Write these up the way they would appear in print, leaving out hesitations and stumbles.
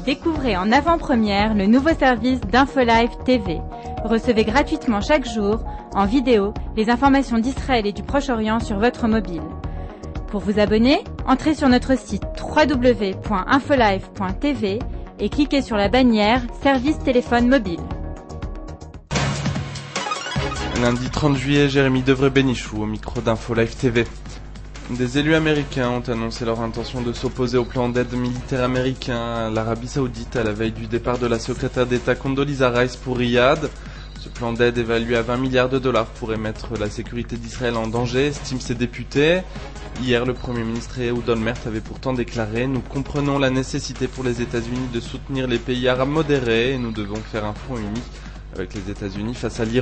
Découvrez en avant-première le nouveau service d'InfoLive TV. Recevez gratuitement chaque jour, en vidéo, les informations d'Israël et du Proche-Orient sur votre mobile. Pour vous abonner, entrez sur notre site www.infolive.tv et cliquez sur la bannière Service téléphone mobile. Lundi 30 juillet, Jérémy Devray-Bénichou au micro d'InfoLive TV. Des élus américains ont annoncé leur intention de s'opposer au plan d'aide militaire américain à l'Arabie Saoudite à la veille du départ de la secrétaire d'État Condoleezza Rice pour Riyad. Ce plan d'aide évalué à 20 milliards de dollars pourrait mettre la sécurité d'Israël en danger, estiment ses députés. Hier, le Premier ministre Ehud Olmert avait pourtant déclaré « Nous comprenons la nécessité pour les États-Unis de soutenir les pays arabes modérés et nous devons faire un front uni avec les États-Unis face à l'Iran ».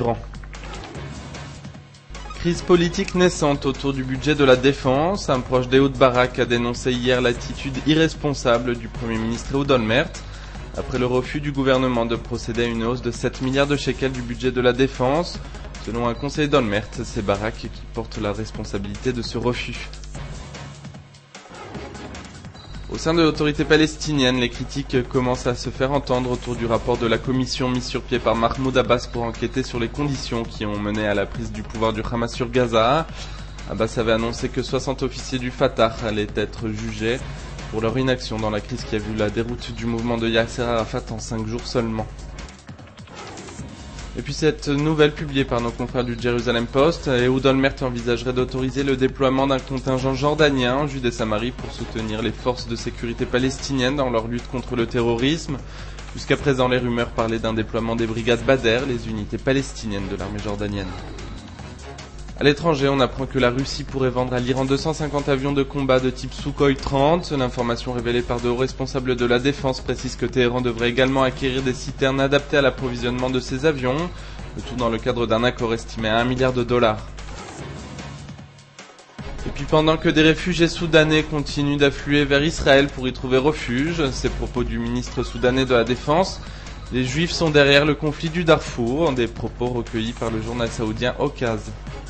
Crise politique naissante autour du budget de la défense. Un proche d'Ehud Barak a dénoncé hier l'attitude irresponsable du Premier ministre Ehud Olmert. Après le refus du gouvernement de procéder à une hausse de 7 milliards de shekels du budget de la défense, selon un conseiller d'Olmert, c'est Barak qui porte la responsabilité de ce refus. Au sein de l'autorité palestinienne, les critiques commencent à se faire entendre autour du rapport de la commission mise sur pied par Mahmoud Abbas pour enquêter sur les conditions qui ont mené à la prise du pouvoir du Hamas sur Gaza. Abbas avait annoncé que 60 officiers du Fatah allaient être jugés pour leur inaction dans la crise qui a vu la déroute du mouvement de Yasser Arafat en 5 jours seulement. Et puis cette nouvelle publiée par nos confrères du Jerusalem Post, Ehud Olmert envisagerait d'autoriser le déploiement d'un contingent jordanien en Judée-Samarie pour soutenir les forces de sécurité palestiniennes dans leur lutte contre le terrorisme. Jusqu'à présent, les rumeurs parlaient d'un déploiement des brigades Badr, les unités palestiniennes de l'armée jordanienne. À l'étranger, on apprend que la Russie pourrait vendre à l'Iran 250 avions de combat de type Sukhoi 30. L'information révélée par de hauts responsables de la défense précise que Téhéran devrait également acquérir des citernes adaptées à l'approvisionnement de ces avions, le tout dans le cadre d'un accord estimé à 1 milliard de dollars. Et puis pendant que des réfugiés soudanais continuent d'affluer vers Israël pour y trouver refuge, ces propos du ministre soudanais de la Défense, les Juifs sont derrière le conflit du Darfour, des propos recueillis par le journal saoudien Okaz.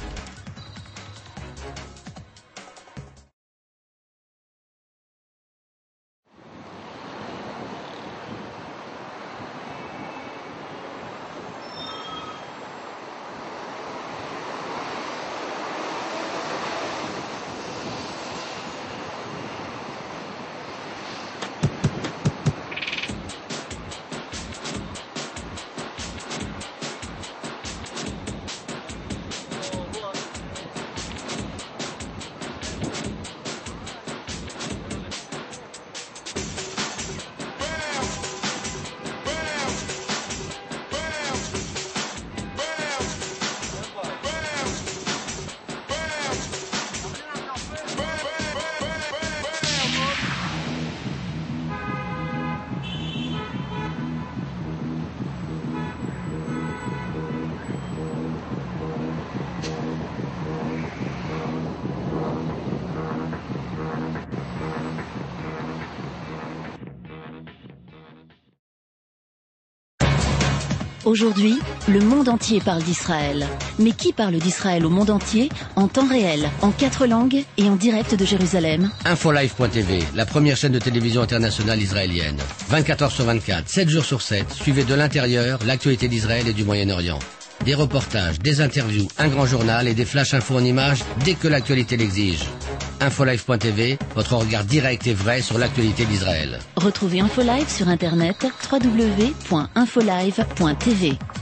Aujourd'hui, le monde entier parle d'Israël. Mais qui parle d'Israël au monde entier, en temps réel, en 4 langues et en direct de Jérusalem? InfoLive.tv, la première chaîne de télévision internationale israélienne. 24 heures sur 24, 7 jours sur 7, suivez de l'intérieur l'actualité d'Israël et du Moyen-Orient. Des reportages, des interviews, un grand journal et des flash infos en images dès que l'actualité l'exige. InfoLive.tv, votre regard direct et vrai sur l'actualité d'Israël. Retrouvez InfoLive sur internet www.infolive.tv.